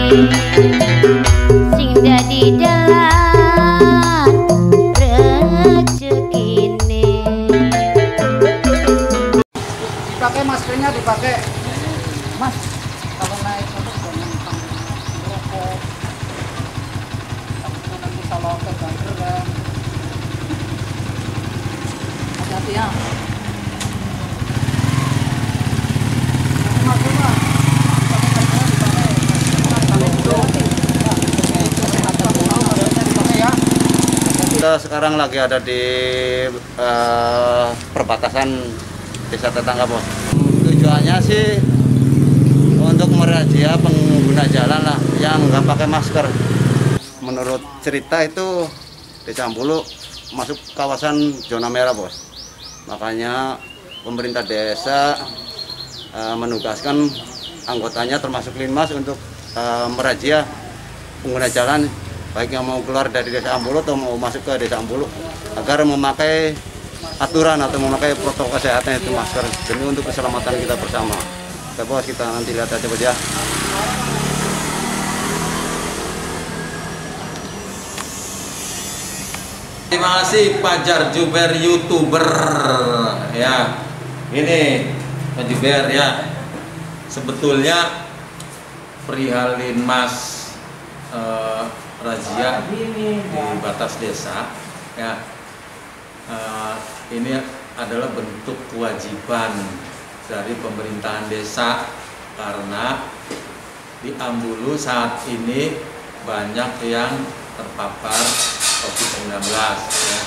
sing dadi dalan rezekine. Dipakai maskernya, dipakai Mas. Kalau naik motor jangan sambil merokok, takutnya nanti salah terbanter kan. Hati-hati ya. Kita sekarang lagi ada di perbatasan desa tetangga, Bos. Tujuannya sih untuk merazia pengguna jalan lah yang nggak pakai masker. Menurut cerita itu Desa Ambulu masuk kawasan zona merah, Bos. Makanya pemerintah desa menugaskan anggotanya termasuk Linmas untuk merazia pengguna jalan baik yang mau keluar dari Desa Ambulu atau mau masuk ke Desa Ambulu agar memakai aturan atau memakai protokol kesehatan itu masker demi untuk keselamatan kita bersama. Oke, Bos, kita nanti lihat aja, Bos, ya. Terima kasih Fajar Juber, YouTuber ya. Ini Pak Juber ya. Sebetulnya perihal Linmas razia di batas desa ya, ini adalah bentuk kewajiban dari pemerintahan desa karena di Ambulu saat ini banyak yang terpapar COVID-19 ya.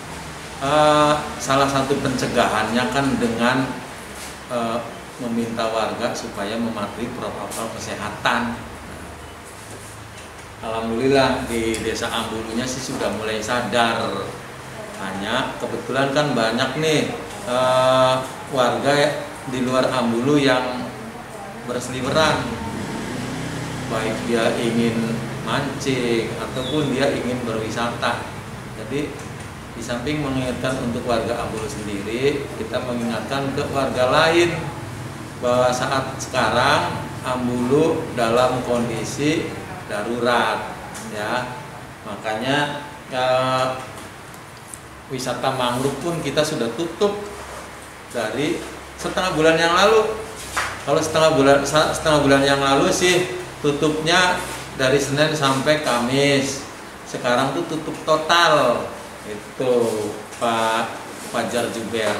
Salah satu pencegahannya kan dengan meminta warga supaya mematuhi protokol kesehatan. Alhamdulillah di Desa Ambulunya sih sudah mulai sadar. Hanya kebetulan kan banyak nih warga di luar Ambulu yang berseliweran, baik dia ingin mancing ataupun dia ingin berwisata. Jadi di samping mengingatkan untuk warga Ambulu sendiri, kita mengingatkan ke warga lain bahwa saat sekarang Ambulu dalam kondisi darurat ya. Makanya wisata mangrove pun kita sudah tutup dari setengah bulan yang lalu. Kalau setengah bulan yang lalu sih tutupnya dari Senin sampai Kamis. Sekarang tuh tutup total. Itu Pak Fajar Juber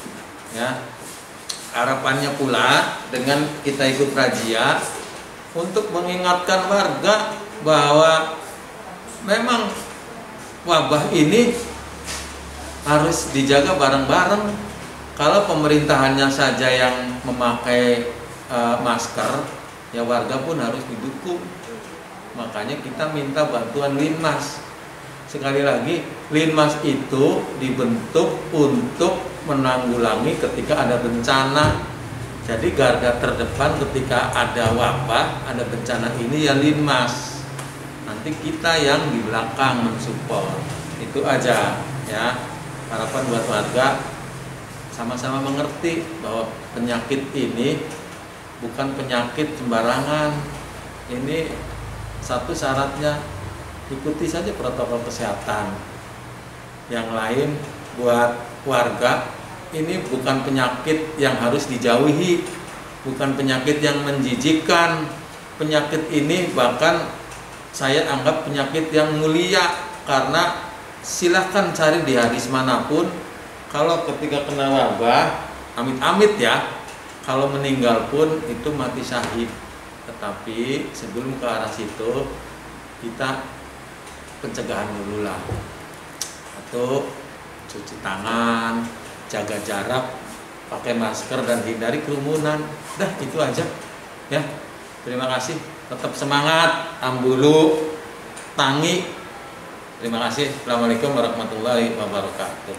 ya. Harapannya pula dengan kita ikut razia untuk mengingatkan warga bahwa memang wabah ini harus dijaga bareng-bareng. Kalau pemerintahannya saja yang memakai masker, ya warga pun harus didukung. Makanya kita minta bantuan Linmas. Sekali lagi, Linmas itu dibentuk untuk menanggulangi ketika ada bencana. Jadi garda terdepan ketika ada wabah, ada bencana ini ya Linmas. Nanti kita yang di belakang mensupport. Itu aja ya. Harapan buat warga sama-sama mengerti bahwa penyakit ini bukan penyakit sembarangan. Ini satu syaratnya ikuti saja protokol kesehatan. Yang lain buat warga, ini bukan penyakit yang harus dijauhi, bukan penyakit yang menjijikkan. Penyakit ini bahkan saya anggap penyakit yang mulia, karena silahkan cari di hadis manapun, kalau ketika kena wabah, amit-amit ya, kalau meninggal pun itu mati syahid. Tetapi sebelum ke arah situ, kita pencegahan dulu lah, atau cuci tangan, jaga jarak, pakai masker dan hindari kerumunan. Dah itu aja ya. Terima kasih, tetap semangat Ambulu Tangi. Terima kasih. Assalamualaikum warahmatullahi wabarakatuh.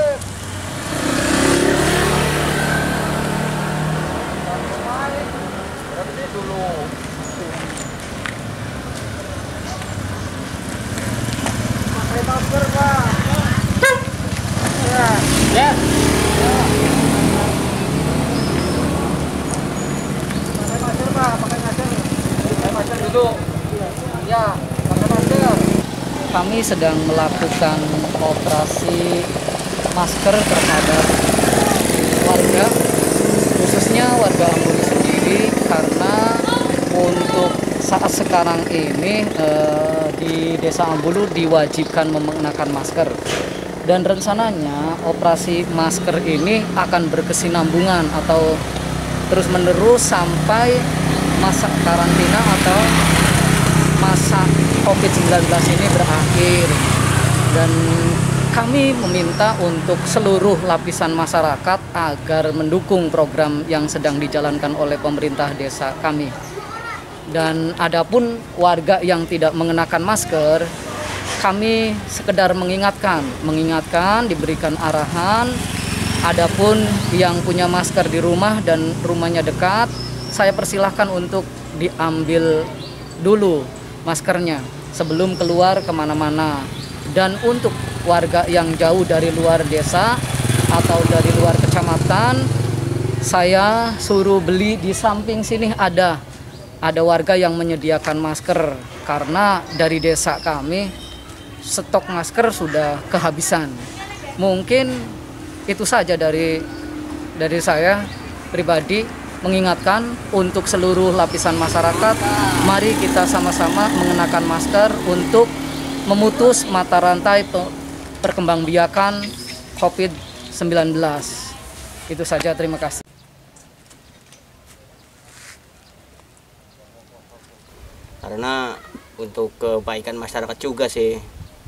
Pakai masker, Pak. Ya. Pakai masker, Pak. Pakai masker. Pakai masker dulu. kami sedang melakukan operasi masker terhadap warga, khususnya warga Ambulu sendiri, karena untuk saat sekarang ini di Desa Ambulu diwajibkan mengenakan masker. Dan rencananya operasi masker ini akan berkesinambungan atau terus-menerus sampai masa karantina atau masa COVID-19 ini berakhir. Dan kami meminta untuk seluruh lapisan masyarakat agar mendukung program yang sedang dijalankan oleh pemerintah desa kami. Dan adapun warga yang tidak mengenakan masker, kami sekedar mengingatkan, diberikan arahan. Adapun yang punya masker di rumah dan rumahnya dekat, saya persilahkan untuk diambil dulu maskernya sebelum keluar kemana-mana. Dan untuk warga yang jauh dari luar desa atau dari luar kecamatan, saya suruh beli di samping sini ada warga yang menyediakan masker, karena dari desa kami stok masker sudah kehabisan. Mungkin itu saja dari saya pribadi, mengingatkan untuk seluruh lapisan masyarakat, mari kita sama-sama mengenakan masker untuk memutus mata rantai perkembangbiakan COVID-19. Itu saja, terima kasih. Karena untuk kebaikan masyarakat juga sih.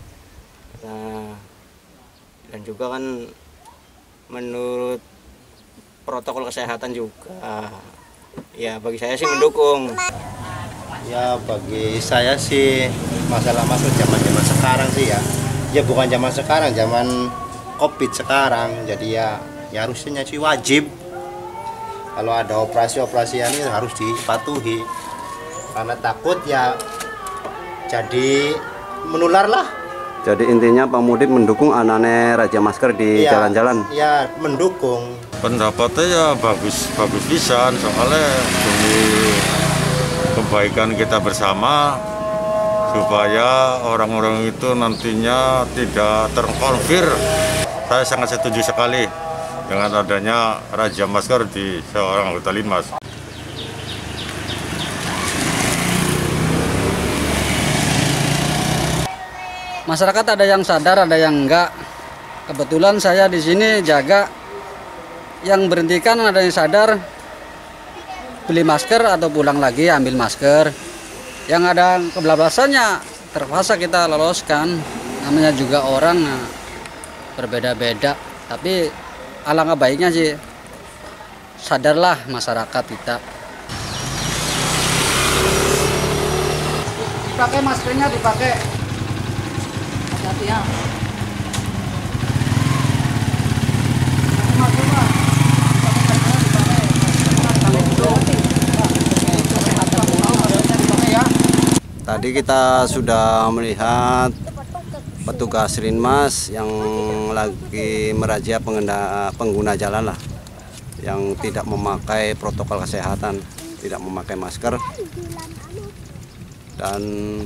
Dan juga kan menurut protokol kesehatan juga, ya bagi saya sih mendukung. Ya bagi saya sih masalah masker zaman sekarang sih ya bukan zaman sekarang, zaman COVID sekarang. Jadi ya harusnya sih wajib, kalau ada operasi ini harus dipatuhi, karena takut ya jadi menular lah. Jadi intinya pemudik mendukung anane Raja Masker di jalan-jalan. Ya mendukung. Pendapatnya ya bagus pisan, soalnya demi kebaikan kita bersama, supaya orang-orang itu nantinya tidak terkonfir. Saya sangat setuju sekali dengan adanya Raja Masker di seorang anggota Linmas. Masyarakat ada yang sadar, ada yang enggak. Kebetulan saya di sini jaga, yang berhentikan ada yang sadar beli masker atau pulang lagi ambil masker. Yang ada kebablasannya terpaksa kita loloskan. Namanya juga orang berbeda-beda. Tapi alangkah baiknya sih sadarlah masyarakat kita. Dipakai maskernya, dipakai. Hati-hati ya. Tadi kita sudah melihat petugas Linmas yang lagi merazia pengguna jalan lah, yang tidak memakai protokol kesehatan, tidak memakai masker. Dan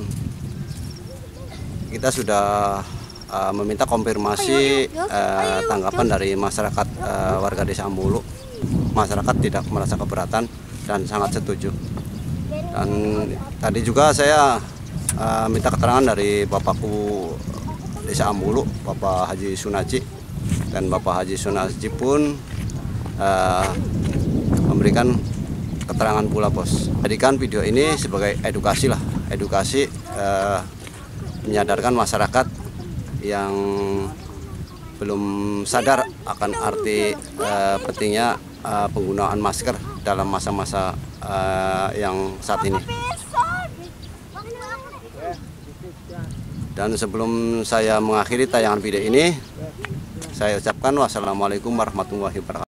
kita sudah meminta konfirmasi tanggapan dari masyarakat warga Desa Ambulu. Masyarakat tidak merasa keberatan dan sangat setuju. Dan tadi juga saya minta keterangan dari Bapakku Desa Ambulu, Bapak Haji Sunaji, dan Bapak Haji Sunaji pun memberikan keterangan pula, Bos. Jadikan video ini sebagai edukasi lah, edukasi menyadarkan masyarakat yang belum sadar akan arti pentingnya penggunaan masker dalam masa-masa yang saat ini. Dan sebelum saya mengakhiri tayangan video ini, saya ucapkan wassalamualaikum warahmatullahi wabarakatuh.